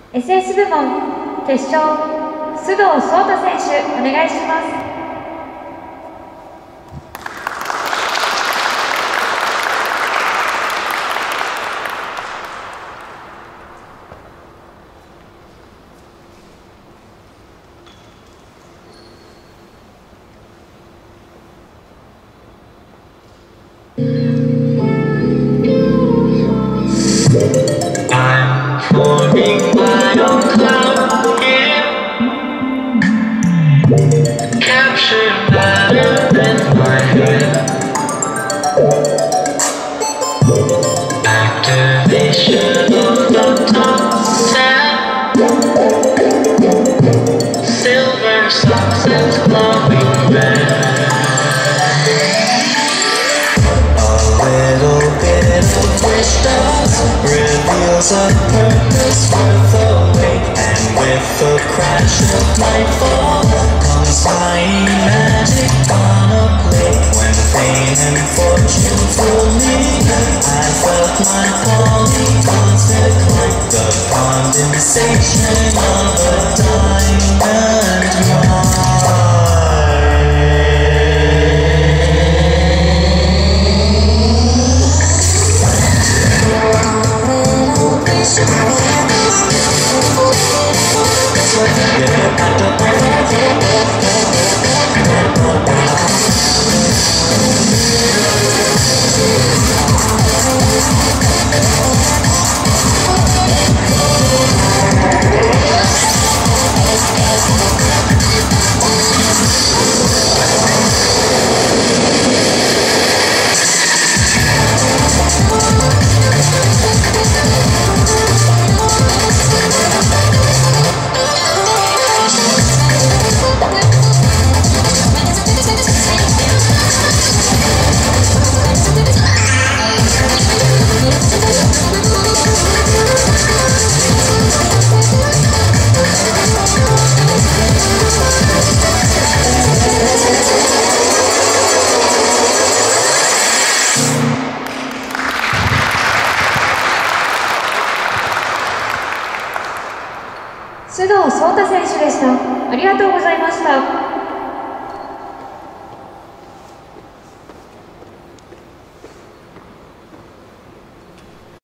SS 部門決勝、須藤壮太選手、お願いします。 I'm floating by on cloud here, captured matter in my head. Activation of the top set, silver sunsets glowing red. A little bit of wisdom reveals a purpose worth the wait, and with the crash of nightfall comes flying magic on a plate. When fame and fortune fill me, I felt my polygons decline, the condensation of a diamond mine. 須藤壮太選手でした。ありがとうございました。